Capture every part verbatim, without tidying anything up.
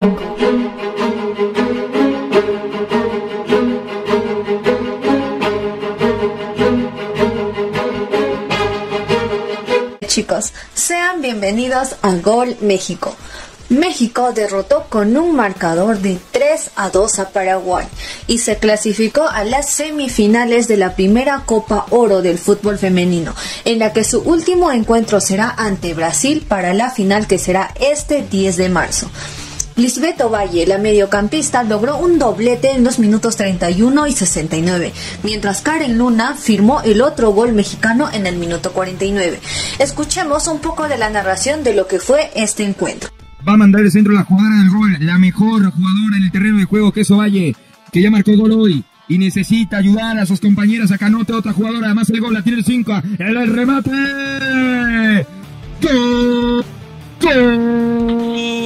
Chicos, sean bienvenidos a Gol México. México derrotó con un marcador de tres a dos a Paraguay y se clasificó a las semifinales de la primera Copa Oro del fútbol femenino, en la que su último encuentro será ante Brasil para la final, que será este diez de marzo. Lisbeth Ovalle, la mediocampista, logró un doblete en los minutos treinta y uno y sesenta y nueve, mientras Karen Luna firmó el otro gol mexicano en el minuto cuarenta y nueve. Escuchemos un poco de la narración de lo que fue este encuentro. Va a mandar el centro la jugadora del gol, la mejor jugadora en el terreno de juego, que es Ovalle, que ya marcó gol hoy y necesita ayudar a sus compañeras a que anote otra jugadora. Además el gol la tiene el cinco, el, el remate. ¡Gol! ¡Gol!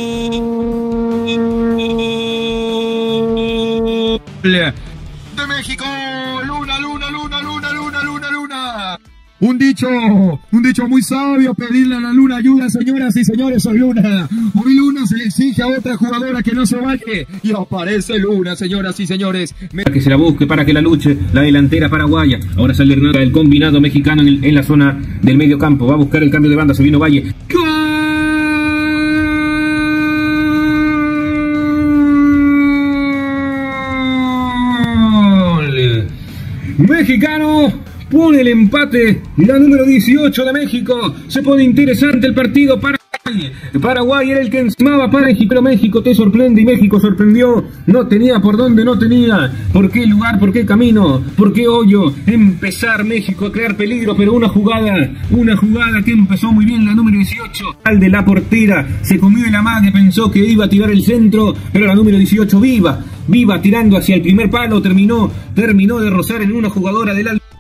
De México, Luna, Luna, Luna, Luna, Luna, Luna, Luna. Un dicho, un dicho muy sabio, pedirle a la Luna ayuda, señoras y señores. Soy Luna. Hoy Luna se le exige a otra jugadora que no se vaya y aparece Luna, señoras y señores. Para que se la busque, para que la luche la delantera paraguaya. Ahora sale Hernán, el combinado mexicano en, el, en la zona del medio campo. Va a buscar el cambio de banda, se vino Valle. ¡Gol! Mexicano pone el empate, la número dieciocho de México. Se pone interesante el partido. Paraguay, Paraguay era el que encimaba para México, pero México te sorprende y México sorprendió. No tenía por dónde, no tenía por qué lugar, por qué camino, por qué hoyo empezar México a crear peligro, pero una jugada, una jugada que empezó muy bien la número dieciocho. Al de la portera se comió el amague, pensó que iba a tirar el centro, pero la número dieciocho viva, viva tirando hacia el primer palo, terminó, terminó de rozar en una jugadora del al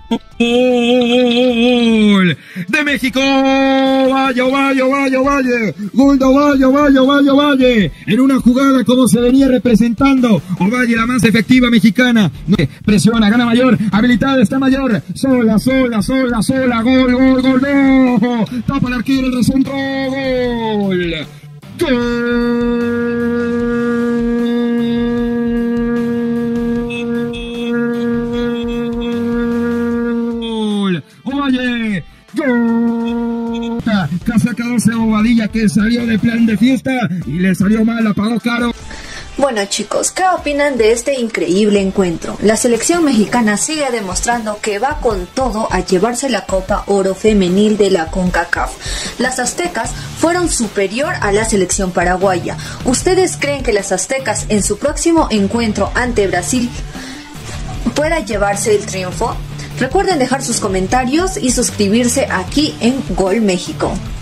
Gol de México. Vaya, vaya, vaya, vaya. Gol de Ovalle, Ovalle, Ovalle, Ovalle. En una jugada como se venía representando. Ovalle, la más efectiva mexicana. Presiona, gana Mayor. Habilitada está Mayor. Sola, sola, sola, sola. Gol, gol, gol. No. Tapa el arquero, el recentro. Gol. Gol. Ovalle, gol. Casaca doce Bobadilla, que salió de plan de fiesta y le salió mal, la pagó caro. Bueno chicos, ¿qué opinan de este increíble encuentro? La selección mexicana sigue demostrando que va con todo a llevarse la Copa Oro Femenil de la CONCACAF. Las aztecas fueron superior a la selección paraguaya. ¿Ustedes creen que las aztecas en su próximo encuentro ante Brasil pueda llevarse el triunfo? Recuerden dejar sus comentarios y suscribirse aquí en Gol México.